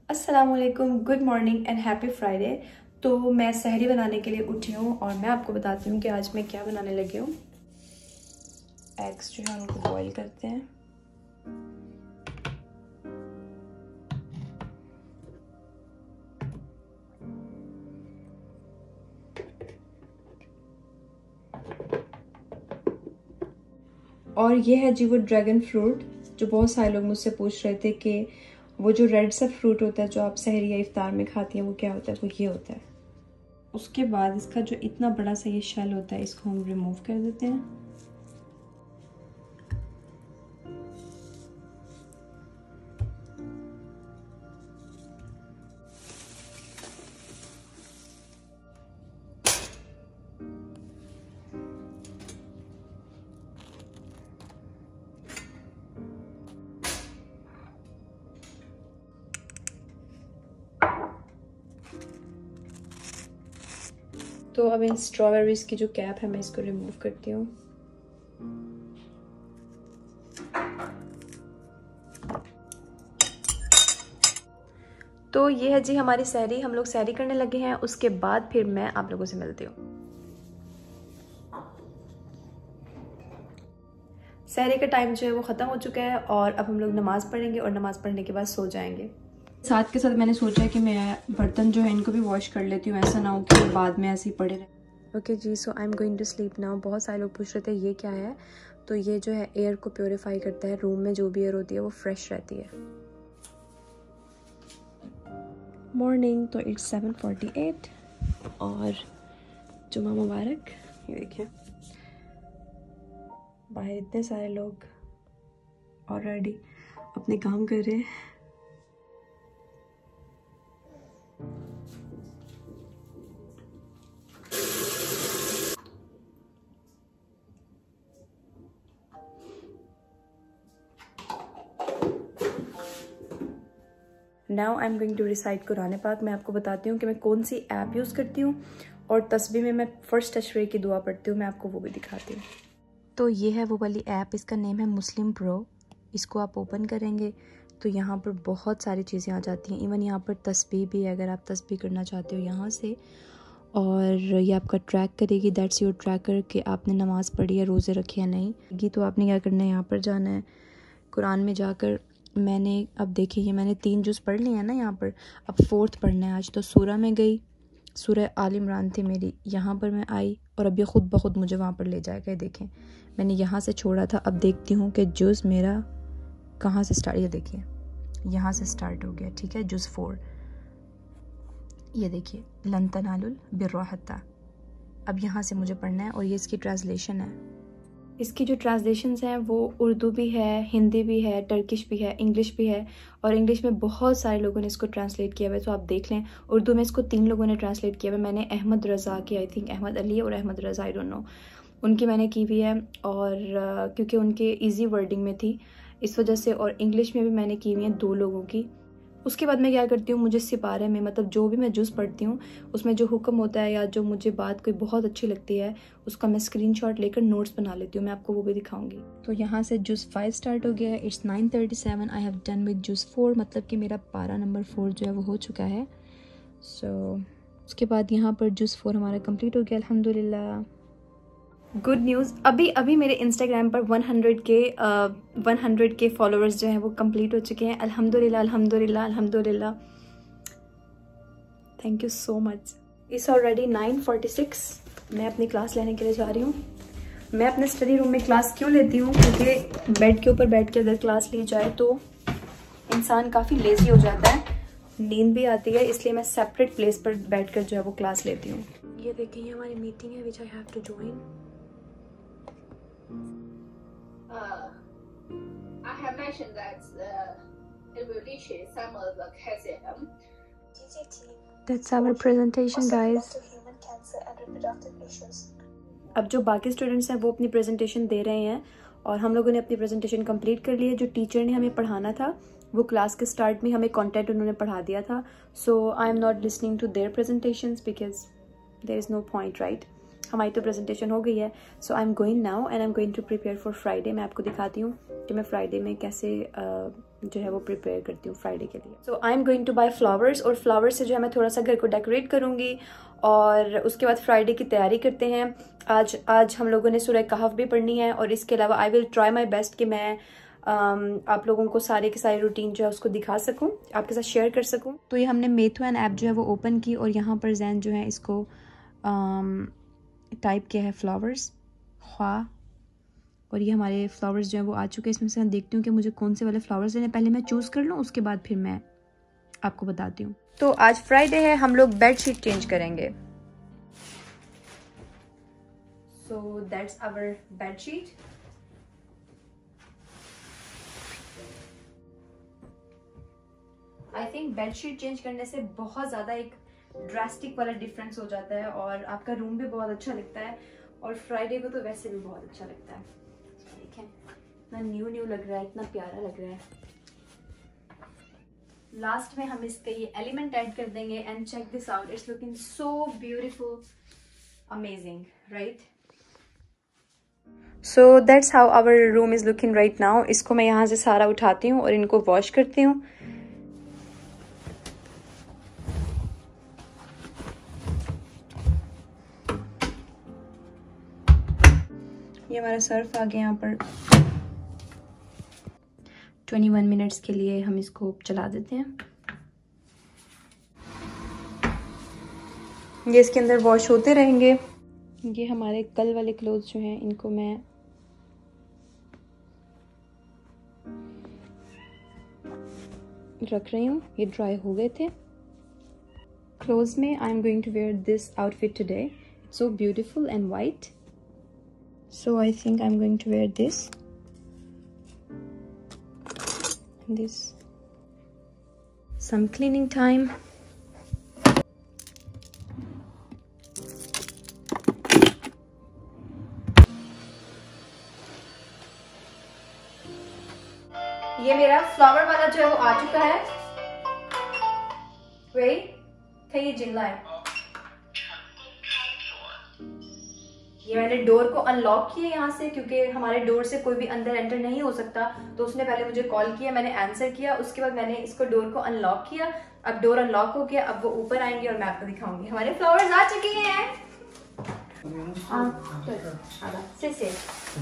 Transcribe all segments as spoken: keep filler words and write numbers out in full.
अस्सलाम वालेकुम, good morning and happy Friday. तो मैं सहरी बनाने के लिए उठी हूँ और मैं आपको बताती हूँ कि आज मैं क्या बनाने लगी हूँ। एग्स जो है उनको बॉईल करते हैं। और ये है जी वो ड्रैगन फ्रूट, जो बहुत सारे लोग मुझसे पूछ रहे थे कि वो जो रेड सा फ्रूट होता है जो आप सहरी या इफ्तार में खाती हैं वो क्या होता है। वो ये होता है। उसके बाद इसका जो इतना बड़ा सा ये शेल होता है इसको हम रिमूव कर देते हैं। तो अब इन स्ट्रॉबेरीज की जो कैप है मैं इसको रिमूव करती हूँ। तो ये है जी हमारी सहरी। हम लोग सहरी करने लगे हैं, उसके बाद फिर मैं आप लोगों से मिलती हूँ। सहरी का टाइम जो है वो ख़त्म हो चुका है और अब हम लोग नमाज़ पढ़ेंगे और नमाज़ पढ़ने के बाद सो जाएंगे। साथ के साथ मैंने सोचा है कि मैं बर्तन जो है इनको भी वॉश कर लेती हूँ, ऐसा ना हो कि बाद में ऐसे ही पड़े रहे। ओके जी, so I am going to sleep now. बहुत सारे लोग पूछ रहे थे ये क्या है। तो ये जो है एयर को प्योरीफाई करता है। रूम में जो भी एयर होती है वो फ्रेश रहती है। मॉर्निंग, तो इट्स सेवन फोर्टी एट और जुमा मुबारक। ये देखिए बाहर इतने सारे लोग ऑलरेडी अपने काम कर रहे हैं। Now I am going to recite Quran पाक। मैं आपको बताती हूँ कि मैं कौन सी ऐप यूज़ करती हूँ और तस्बीह में मैं फर्स्ट अशरे की दुआ पढ़ती हूँ। मैं आपको वो भी दिखाती हूँ। तो ये है वो वाली ऐप, इसका नेम है मुस्लिम प्रो। इसको आप ओपन करेंगे तो यहाँ पर बहुत सारी चीज़ें आ जाती हैं। इवन यहाँ पर तस्बीह भी है, अगर आप तस्बीह करना चाहते हो यहाँ से। और ये आपका ट्रैक करेगी, दैट्स योर ट्रैकर, कि आपने नमाज़ पढ़ी है, रोज़े रखे या नहीं। तो आपने क्या करना है, यहाँ पर जाना है कुरान में जाकर। मैंने अब देखिए ये मैंने तीन जुज़ पढ़ लिए हैं ना यहाँ पर, अब फोर्थ पढ़ना है आज। तो सूरह में गई, सूरह आल इमरान थी मेरी, यहाँ पर मैं आई और अब ये ख़ुद ब खुद मुझे वहाँ पर ले जाएगा। देखें मैंने यहाँ से छोड़ा था, अब देखती हूँ कि जुज़ मेरा कहाँ से स्टार्ट। ये देखिए यहाँ से स्टार्ट हो गया, ठीक है, जुज़ फोर। ये देखिए लन तनालुल बिर्रा हत्ता। अब यहाँ से मुझे पढ़ना है और ये इसकी ट्रांसलेशन है। इसकी जो ट्रांसलेशंस हैं वो उर्दू भी है, हिंदी भी है, टर्किश भी है, इंग्लिश भी है। और इंग्लिश में बहुत सारे लोगों ने इसको ट्रांसलेट किया हुआ है, तो आप देख लें। उर्दू में इसको तीन लोगों ने ट्रांसलेट किया हुआ है। मैंने अहमद रज़ा की, आई थिंक अहमद अली और Ahmed Raza, I don't know, उनकी मैंने की हुई है। और uh, क्योंकि उनके ईजी वर्डिंग में थी इस वजह से। और इंग्लिश में भी मैंने की हुई है दो लोगों की। उसके बाद मैं क्या करती हूँ, मुझे सिपारे में मतलब जो भी मैं जुज़ पढ़ती हूँ उसमें जो हुक्म होता है या जो मुझे बात कोई बहुत अच्छी लगती है उसका मैं स्क्रीनशॉट लेकर नोट्स बना लेती हूँ। मैं आपको वो भी दिखाऊंगी। तो यहाँ से जुज़ फाइव स्टार्ट हो गया है। It's nine thirty seven. I have done with जुज़ फोर, मतलब कि मेरा पारा नंबर फोर जो है वो हो चुका है। सो so, उसके बाद यहाँ पर जुज़ फोर हमारा कंप्लीट हो गया अल्हम्दुलिल्लाह। गुड न्यूज़, अभी अभी मेरे इंस्टाग्राम पर हंड्रेड के हंड्रेड के फॉलोअर्स जो हैं वो कंप्लीट हो चुके हैं। अल्हम्दुलिल्लाह अल्हम्दुलिल्लाह अल्हम्दुलिल्लाह, thank you so much. It's already nine forty six. मैं अपनी क्लास लेने के लिए जा रही हूँ। मैं अपने स्टडी रूम में क्लास क्यों लेती हूँ, क्योंकि बेड के ऊपर बैठ के अगर क्लास ली जाए तो इंसान काफ़ी लेज़ी हो जाता है, नींद भी आती है, इसलिए मैं सेपरेट प्लेस पर बैठ कर जो है वो क्लास लेती हूँ। ये देखिए ये हमारी मीटिंग है which I have to join. Uh, I have mentioned that uh, it will reach some of the calcium. That's our presentation, guys. अब जो बाकी स्टूडेंट्स हैं वो अपनी प्रेजेंटेशन दे रहे हैं और हम लोगों ने अपनी प्रेजेंटेशन कंप्लीट कर ली है। जो टीचर ने हमें पढ़ाना था वो क्लास के स्टार्ट में हमें कंटेंट उन्होंने पढ़ा दिया था। So I am not listening to their presentations because there is no point, right. हमारी तो प्रेजेंटेशन हो गई है। So I am going now and I am going to prepare for Friday. मैं आपको दिखाती हूँ कि मैं फ्राइडे में कैसे जो है वो प्रिपेयर करती हूँ फ्राइडे के लिए। So I am going to buy flowers, और फ्लावर्स से जो है मैं थोड़ा सा घर को डेकोरेट करूँगी और उसके बाद फ्राइडे की तैयारी करते हैं। आज आज हम लोगों ने सूरह कहफ भी पढ़नी है, और इसके अलावा I will try my best कि मैं Um, आप लोगों को सारे के सारे रूटीन जो है उसको दिखा सकूं, आपके साथ शेयर कर सकूं। तो ये हमने मेथुआन ऐप जो है वो ओपन की, और यहाँ पर जैन जो है इसको टाइप um, किया है फ्लावर्स ख्वा, और ये हमारे फ्लावर्स जो है वो आ चुके हैं। इसमें से मैं देखती हूँ कि मुझे कौन से वाले फ्लावर्स लेने, पहले मैं चूज़ कर लूँ, उसके बाद फिर मैं आपको बताती हूँ। तो आज फ्राइडे है, हम लोग बेड शीट चेंज करेंगे। So that's our bed sheet. I think bed sheet change करने से बहुत ज़्यादा एक ड्रास्टिक वाला डिफरेंस हो जाता है, और आपका रूम भी बहुत अच्छा लगता है, और फ्राइडे को तो वैसे भी बहुत अच्छा लगता है। देखें इतना न्यू न्यू लग रहा है, इतना प्यारा लग रहा है। लास्ट में हम इसके ये एलिमेंट ऐड कर देंगे, and check this out, it's looking so beautiful, amazing, right? So that's how our room is looking right now. इसको मैं यहाँ से सारा उठाती हूँ और इनको वॉश करती हूँ। ये हमारा सर्फ आ गया यहाँ पर। इक्कीस मिनट्स के लिए हम इसको चला देते हैं। ये इसके अंदर वॉश होते रहेंगे। ये हमारे कल वाले क्लोथ्स जो हैं इनको मैं रख रही हूँ, ये ड्राई हो गए थे। क्लोथ्स में I am going to wear this outfit today, it's so beautiful and white. So I think I'm going to wear this, this, some cleaning time. ये मेरा फ्लावर वाला जो है वो आ चुका है। वेट, थे ये जिल्ला है। ये मैंने डोर को अनलॉक किया यहाँ से, क्योंकि हमारे डोर से कोई भी अंदर एंटर नहीं हो सकता। तो उसने पहले मुझे कॉल किया, मैंने आंसर किया, उसके बाद मैंने इसको डोर को अनलॉक किया। अब डोर अनलॉक हो गया, अब वो ऊपर आएंगे और मैं आपको दिखाऊंगी। हमारे फ्लावर्स आ चुके हैं। से से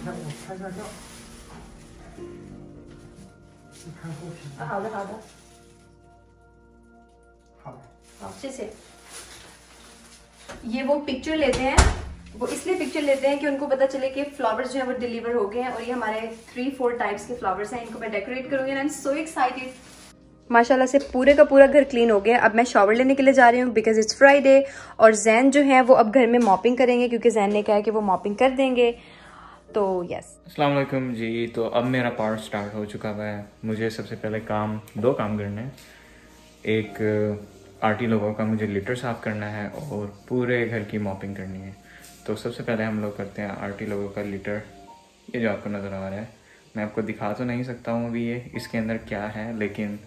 से से ये वो पिक्चर लेते हैं, वो इसलिए पिक्चर लेते हैं कि उनको पता चले कि फ्लावर्स जो है वो डिलीवर हो गए हैं। और ये हमारे थ्री फोर टाइप्स के फ्लावर्स हैं, इनको मैं डेकोरेट करूंगी। I am so excited. माशाल्लाह से पूरे का पूरा घर क्लीन हो गया। अब मैं शॉवर लेने के लिए जा रही हूँ बिकॉज इट्स फ्राइडे, और जैन जो है वो अब घर में मॉपिंग करेंगे, क्योंकि जैन ने कहा है कि वो मॉपिंग कर देंगे। तो यस, अस्सलाम वालेकुम जी। तो अब मेरा पार्ट स्टार्ट हो चुका है। मुझे सबसे पहले काम दो काम करने हैं। एक आरटी लोगों का मुझे लिटर साफ करना है, और पूरे घर की मॉपिंग करनी है। तो सबसे पहले हम लोग करते हैं आरटी लोगों का लिटर। ये जो आपको नज़र आ रहा है, मैं आपको दिखा तो नहीं सकता हूँ अभी ये इसके अंदर क्या है, लेकिन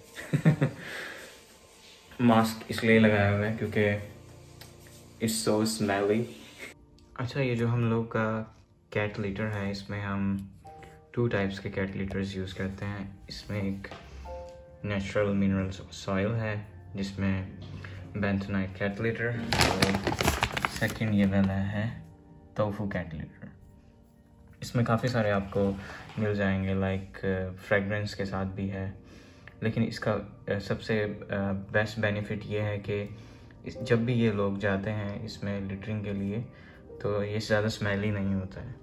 मास्क इसलिए लगाया हुआ है क्योंकि इट्स सो स्मेली। अच्छा, ये जो हम लोग का कैट लीटर है, इसमें हम टू टाइप्स के कैट लीटर्स यूज़ करते हैं। इसमें एक नेचुरल मिनरल सॉइल है जिसमें बेंथोनाइट कैट लीटर, और सेकंड ये वाला है टोफू कैट लीटर। इसमें काफ़ी सारे आपको मिल जाएंगे, लाइक फ्रेगरेंस के साथ भी है। लेकिन इसका सबसे बेस्ट बेनिफिट ये है कि जब भी ये लोग जाते हैं इसमें लिटरिंग के लिए, तो ये ज़्यादा स्मेली नहीं होता है।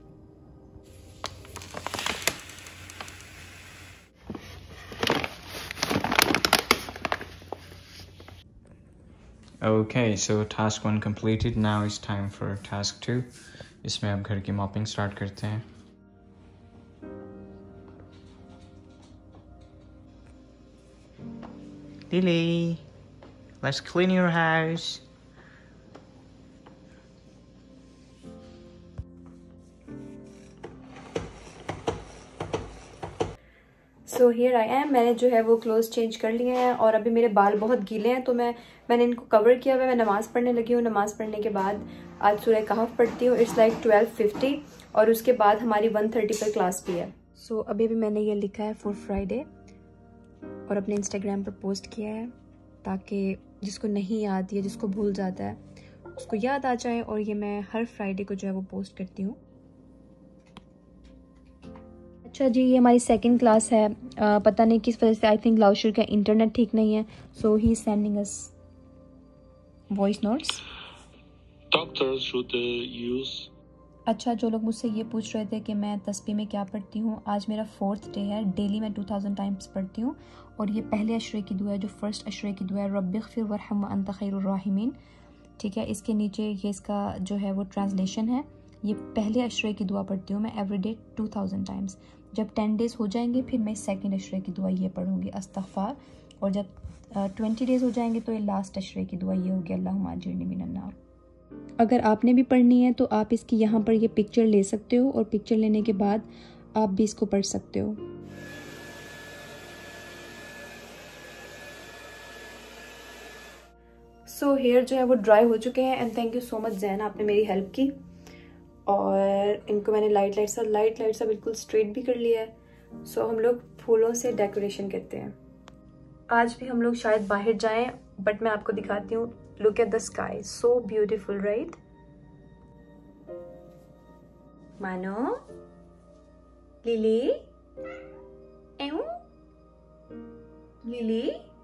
Okay, so task one completed. Now it's time for task two. इसमें अब घर की मॉपिंग स्टार्ट करते हैं। Lily, let's clean your house. So here I am. मैंने जो है वो क्लोथ्स चेंज कर लिए हैं, और अभी मेरे बाल बहुत गीले हैं, तो मैं मैंने इनको कवर किया हुआ है। मैं नमाज़ पढ़ने लगी हूँ। नमाज़ पढ़ने के बाद आज सूरह कहफ पढ़ती हूँ। इट्स लाइक ट्वेल्व फिफ्टी, और उसके बाद हमारी वन थर्टी पर क्लास भी है। सो so, अभी भी मैंने ये लिखा है फॉर फ्राइडे, और अपने इंस्टाग्राम पर पोस्ट किया है ताकि जिसको नहीं याद या जिसको भूल जाता है उसको याद आ जाए। और ये मैं हर फ्राइडे को जो है वो पोस्ट करती हूँ। अच्छा जी, ये हमारी सेकंड क्लास है। आ, पता नहीं किस वजह से, आई थिंक लाउशर का इंटरनेट ठीक नहीं है, so he is sending us voice notes. Doctors should use अच्छा, जो लोग मुझसे ये पूछ रहे थे कि मैं तस्बीह में क्या पढ़ती हूँ, आज मेरा फोर्थ डे है। डेली मैं टू थाउजेंड टाइम्स पढ़ती हूँ और ये पहले अशरे की दुआ है, जो फर्स्ट अशरे की दुआ है, रब्बिग़फिर वरहम व अंत खैरुर राहिमीन। ठीक है, इसके नीचे ये इसका जो है वो ट्रांसलेशन है। ये पहले अशरे की दुआ पढ़ती हूँ मैं every day two thousand times. जब टेन डेज़ हो जाएंगे फिर मैं सेकेंड अशरे की दुआ ये पढ़ूँगी, अस्तग़फ़ार। और जब ट्वेंटी डेज़ हो जाएंगे तो ये लास्ट अशरे की दुआ ये होगी, अल्लाहुम्मा अजिरनी मिनन नार। अगर आपने भी पढ़नी है तो आप इसकी यहाँ पर ये पिक्चर ले सकते हो और पिक्चर लेने के बाद आप भी इसको पढ़ सकते हो। सो so, हेयर जो है वो ड्राई हो चुके हैं and thank you so much Jain, आपने मेरी हेल्प की। और इनको मैंने लाइट लाइट सा लाइट लाइट सा बिल्कुल स्ट्रेट भी कर लिया है। सो so, हम लोग फूलों से डेकोरेशन करते हैं। आज भी हम लोग शायद बाहर जाएं, बट मैं आपको दिखाती हूँ। Look at the sky, so beautiful, right? Mano, Lily, Ew, Lily,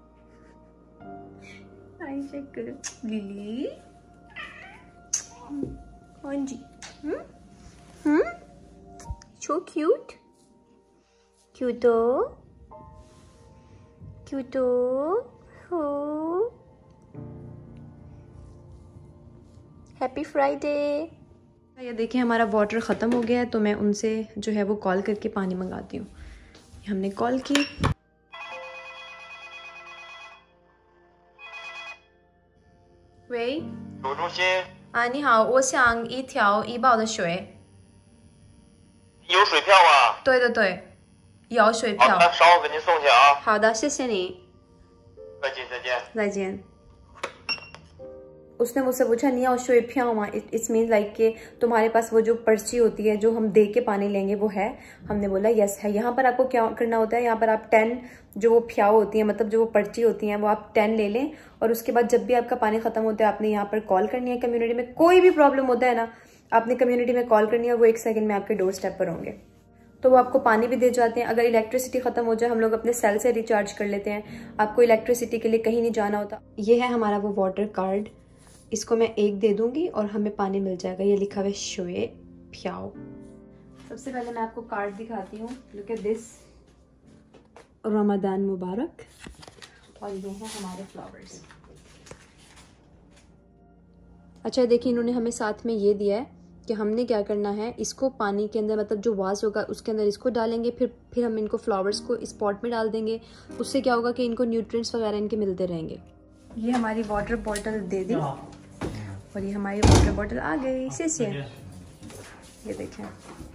I check Lily, Anji, hmm, hmm, so cute, cuto, cuto, oh. Happy Friday. ये देखिए हमारा वाटर ख़त्म हो गया है, तो मैं उनसे जो है वो कॉल करके पानी मंगाती हूँ। हमने कॉल की।喂， 卢中心啊，你好，我想一条怡宝的水。 有水票吗？ 对对对，有水票。 好的，稍后给您送去啊。 好的，谢谢你。 再见，再见。 再见। उसने मुझसे पूछा नहीं और शो प्या हुआ, इट्स मीन लाइक कि तुम्हारे पास वो जो पर्ची होती है जो हम दे के पानी लेंगे वो है। हमने बोला यस है। यहाँ पर आपको क्या करना होता है, यहाँ पर आप टेन जो वो फ्याव होती है, मतलब जो वो पर्ची होती है वो आप टेन ले लें और उसके बाद जब भी आपका पानी खत्म होता है आपने यहाँ पर कॉल करनी है। कम्युनिटी में कोई भी प्रॉब्लम होता है ना, आपने कम्युनिटी में कॉल करनी है, वो एक सेकेंड में आपके डोर स्टेप पर होंगे, तो वो आपको पानी भी दे जाते हैं। अगर इलेक्ट्रिसिटी खत्म हो जाए हम लोग अपने सेल से रिचार्ज कर लेते हैं, आपको इलेक्ट्रिसिटी के लिए कहीं नहीं जाना होता। ये है हमारा वो वाटर कार्ड, इसको मैं एक दे दूंगी और हमें पानी मिल जाएगा। ये लिखा हुआ है शोए फ्याओ। सबसे पहले मैं आपको कार्ड दिखाती हूँ। लुक एट दिस, रमजान मुबारक। और ये हैं हमारे फ्लावर्स। अच्छा देखिए, इन्होंने हमें साथ में ये दिया है कि हमने क्या करना है, इसको पानी के अंदर, मतलब जो वास होगा उसके अंदर इसको डालेंगे, फिर फिर हम इनको फ्लावर्स को इस पॉट में डाल देंगे। उससे क्या होगा कि इनको न्यूट्रिएंट्स वगैरह इनके मिलते रहेंगे। ये हमारी वाटर बॉटल दे दी और ये हमारी वाटर बॉटल आ गई। से ये देखें।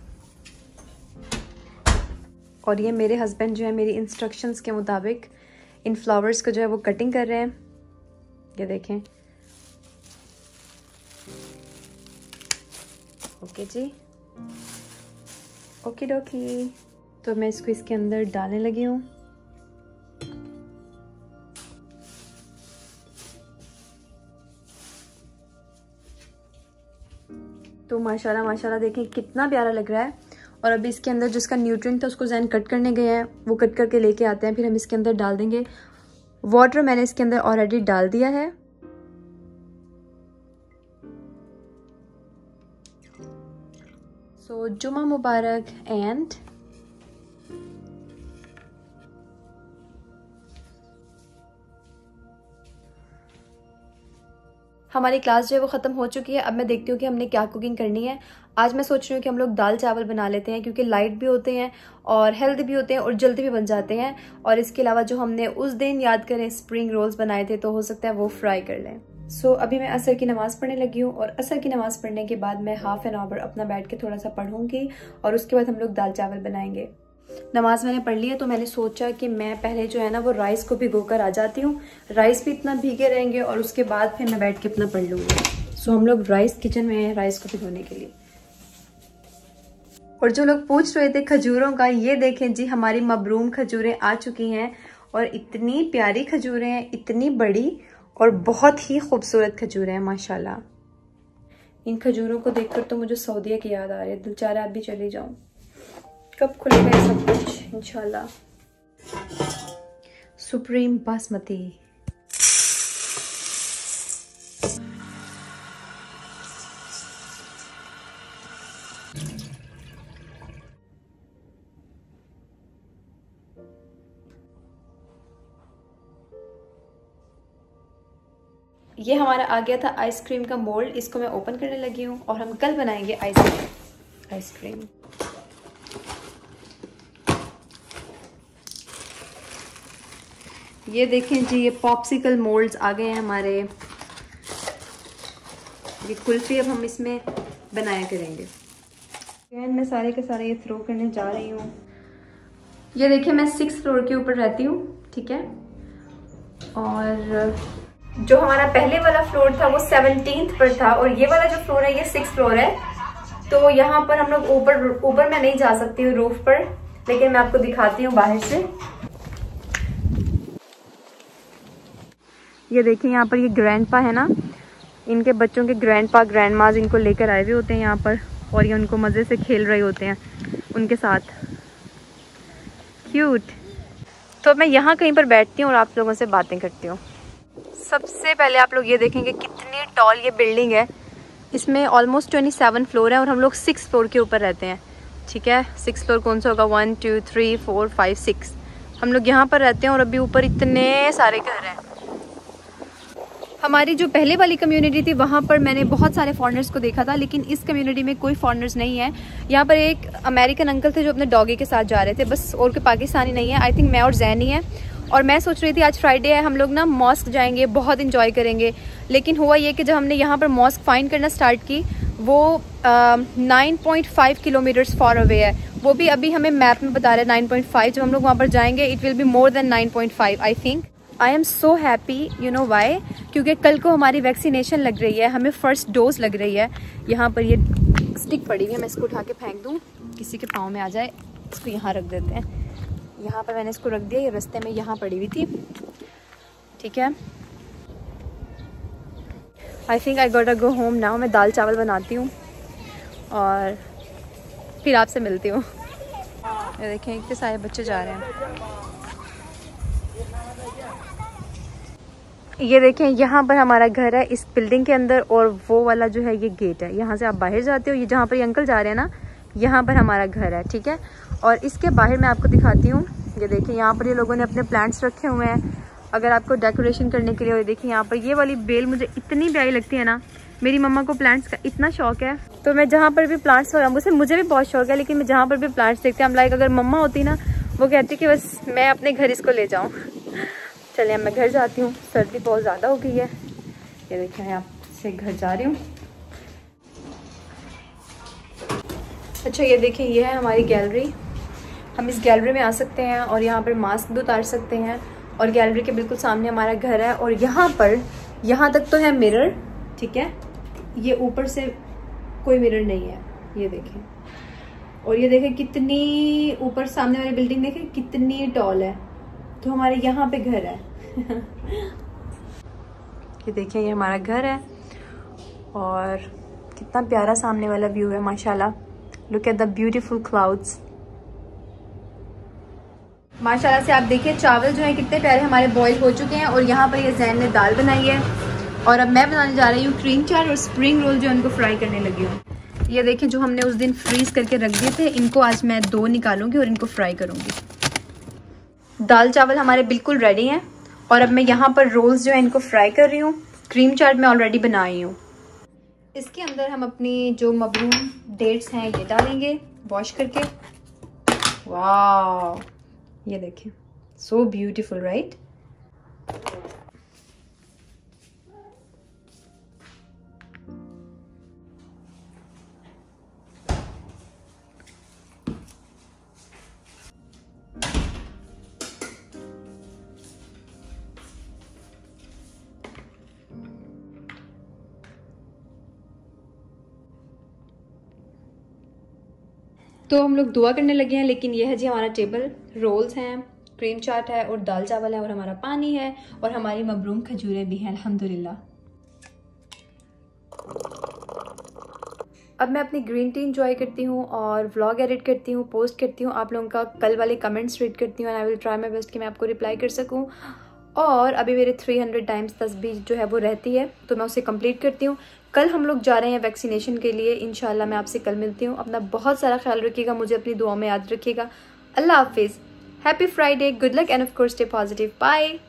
और ये मेरे हस्बैंड जो है मेरी इंस्ट्रक्शंस के मुताबिक इन फ्लावर्स को जो है वो कटिंग कर रहे हैं। ये देखें। ओके जी, ओके डोकी। तो मैं इसको इसके अंदर डालने लगी हूँ। तो माशाल्लाह माशाल्लाह देखें कितना प्यारा लग रहा है। और अभी इसके अंदर जिसका न्यूट्रिएंट था उसको जैन कट करने गए हैं, वो कट करके लेके आते हैं, फिर हम इसके अंदर डाल देंगे। वाटर मैंने इसके अंदर ऑलरेडी डाल दिया है। सो जुमा मुबारक। एंड हमारी क्लास जो है वो ख़त्म हो चुकी है। अब मैं देखती हूँ कि हमने क्या कुकिंग करनी है। आज मैं सोच रही हूँ कि हम लोग दाल चावल बना लेते हैं, क्योंकि लाइट भी होते हैं और हेल्दी भी होते हैं और जल्दी भी बन जाते हैं। और इसके अलावा जो हमने उस दिन याद करें स्प्रिंग रोल्स बनाए थे, तो हो सकता है वो फ्राई कर लें। सो so, अभी मैं असर की नमाज़ पढ़ने लगी हूँ और असर की नमाज़ पढ़ने के बाद मैं हाफ एन आवर अपना बैठ के थोड़ा सा पढ़ूंगी और उसके बाद हम लोग दाल चावल बनाएंगे। नमाज मैंने पढ़ ली है, तो मैंने सोचा कि मैं पहले जो है ना वो राइस को भिगो कर आ जाती हूँ। राइस भी इतना भीगे रहेंगे और उसके बाद फिर मैं बैठ के अपना पढ़ लूँगी। सो हम लोग राइस किचन में हैं राइस को भिगोने के लिए। और जो लोग पूछ रहे थे खजूरों का, ये देखें जी हमारी मबरूम खजूरें आ चुकी हैं और इतनी प्यारी खजूरें हैं, इतनी बड़ी और बहुत ही खूबसूरत खजूरें हैं माशाल्लाह। इन खजूरों को देखकर तो मुझे सऊदीया की याद आ रही है, दिल चाह रहा है अभी चली जाऊं। कब खुलेगा ये सब कुछ इंशाल्लाह। सुप्रीम बासमती। ये हमारा आ गया था आइसक्रीम का मोल्ड, इसको मैं ओपन करने लगी हूँ और हम कल बनाएंगे आइसक्रीम आइसक्रीम ये देखें जी, ये पॉप्सिकल मोल्ड्स आ गए हैं हमारे। ये कुल्फी अब हम इसमें बनाया करेंगे। मैं सारे के सारे ये थ्रो करने जा रही हूँ। ये देखिए मैं सिक्स फ्लोर के ऊपर रहती हूँ, ठीक है। और जो हमारा पहले वाला फ्लोर था वो सेवनटीन्थ पर था और ये वाला जो फ्लोर है ये सिक्स फ्लोर है। तो यहाँ पर हम लोग ऊपर ऊपर मैं नहीं जा सकती हूँ रूफ पर, लेकिन मैं आपको दिखाती हूँ बाहर से। ये देखिए यहाँ पर ये ग्रैंडपा है ना, इनके बच्चों के ग्रैंडपा ग्रैंडमाज इनको लेकर आए हुए होते हैं यहाँ पर और ये उनको मज़े से खेल रहे होते हैं उनके साथ। क्यूट। तो मैं यहाँ कहीं पर बैठती हूँ और आप लोगों से बातें करती हूँ। सबसे पहले आप लोग ये देखेंगे कितनी टॉल ये बिल्डिंग है। इसमें ऑलमोस्ट ट्वेंटी सेवन फ्लोर है और हम लोग सिक्स फ्लोर के ऊपर रहते हैं, ठीक है। सिक्स फ्लोर कौन सा होगा, one two three four five six, हम लोग यहाँ पर रहते हैं और अभी ऊपर इतने सारे घर हैं। हमारी जो पहले वाली कम्युनिटी थी वहाँ पर मैंने बहुत सारे फॉरेनर्स को देखा था, लेकिन इस कम्युनिटी में कोई फॉरेनर्स नहीं है। यहाँ पर एक अमेरिकन अंकल थे जो अपने डॉगी के साथ जा रहे थे बस, और कोई पाकिस्तानी नहीं है। आई थिंक मैं और जैन ही है। और मैं सोच रही थी आज फ्राइडे है, हम लोग ना मॉस्क जाएंगे, बहुत इंजॉय करेंगे। लेकिन हुआ ये कि जब हमने यहाँ पर मॉस्क फाइंड करना स्टार्ट की वो nine point five kilometres far away है। वो भी अभी हमें मैप में बता रहे हैं नाइन पॉइंट फाइव। जब हम लोग वहाँ पर जाएंगे it will be more than nine point five I think. I am so happy, you know why, क्योंकि कल को हमारी वैक्सीनेशन लग रही है, हमें फ़र्स्ट डोज लग रही है। यहाँ पर ये स्टिक पड़ी हुई है, मैं इसको उठा के फेंक दूँ, किसी के पाँव में आ जाए। इसको यहाँ रख देते हैं। यहाँ पर मैंने इसको रख दिया, ये रास्ते में यहाँ पड़ी हुई थी, ठीक है। I think I got a go home now. मैं दाल चावल बनाती हूँ और फिर आपसे मिलती हूँ। ये देखें इतने सारे बच्चे जा रहे हैं। ये देखें यहाँ पर हमारा घर है इस बिल्डिंग के अंदर और वो वाला जो है ये गेट है। यहाँ से आप बाहर जाते हो, ये जहाँ पर ये अंकल जा रहे हैं ना, यहाँ पर हमारा घर है, ठीक है। और इसके बाहर मैं आपको दिखाती हूँ। ये देखिए यहाँ पर ये लोगों ने अपने प्लांट्स रखे हुए हैं अगर आपको डेकोरेशन करने के लिए। और देखिए यहाँ पर ये वाली बेल मुझे इतनी प्यारी लगती है ना, मेरी मम्मा को प्लांट्स का इतना शौक है। तो मैं जहाँ पर भी प्लांट्स वगैरह, मुझे मुझे भी बहुत शौक है, लेकिन मैं जहाँ पर भी प्लांट्स देखती हूँ, लाइक अगर मम्मा होती ना, वो कहती कि बस मैं अपने घर इसको ले जाऊँ। चलिए मैं घर जाती हूँ, सर्दी बहुत ज़्यादा हो गई है। ये देखिए मैं आपसे घर जा रही हूँ। अच्छा ये देखिए ये है हमारी गैलरी। हम इस गैलरी में आ सकते हैं और यहाँ पर मास्क भी उतार सकते हैं। और गैलरी के बिल्कुल सामने हमारा घर है और यहाँ पर यहाँ तक तो है मिरर, ठीक है। ये ऊपर से कोई मिरर नहीं है, ये देखें। और ये देखें कितनी ऊपर सामने वाली बिल्डिंग देखें कितनी टॉल है। तो हमारे यहाँ पे घर है। ये देखिए ये हमारा घर है और कितना प्यारा सामने वाला व्यू है माशाल्लाह। Look at the beautiful clouds. माशाल्लाह से आप देखिए चावल जो है कितने प्यारे हमारे बॉईल हो चुके हैं। और यहाँ पर ये जैन ने दाल बनाई है और अब मैं बनाने जा रही हूँ क्रीम चाट और स्प्रिंग रोल जो उनको फ्राई करने लगी हूँ। ये देखें जो हमने उस दिन फ्रीज करके रख दिए थे, इनको आज मैं दो निकालूंगी और इनको फ्राई करूँगी। दाल चावल हमारे बिल्कुल रेडी हैं और अब मैं यहाँ पर रोल्स जो है इनको फ्राई कर रही हूँ। क्रीम चाट मैं ऑलरेडी बनाई हूँ। इसके अंदर हम अपनी जो मबरूम डेट्स हैं ये डालेंगे वॉश करके। वाह ये देखें सो ब्यूटीफुल राइट। तो हम लोग दुआ करने लगे हैं, लेकिन यह है जी हमारा टेबल। रोल्स हैं, क्रीम चाट है और दाल चावल है और हमारा पानी है और हमारी मबरूम खजूरें भी हैं अल्हम्दुलिल्लाह। अब मैं अपनी ग्रीन टी इंजॉय करती हूँ और व्लॉग एडिट करती हूँ, पोस्ट करती हूँ, आप लोगों का कल वाले कमेंट्स रीड करती हूँ and I will try my best कि मैं आपको रिप्लाई कर सकूँ। और अभी मेरे तीन सौ टाइम्स तस्बीह जो है वो रहती है तो मैं उसे कंप्लीट करती हूँ। कल हम लोग जा रहे हैं वैक्सीनेशन के लिए, इंशाल्लाह मैं आपसे कल मिलती हूँ। अपना बहुत सारा ख्याल रखिएगा, मुझे अपनी दुआ में याद रखिएगा। अल्लाह हाफिज़, happy Friday, good luck and of course stay positive, bye.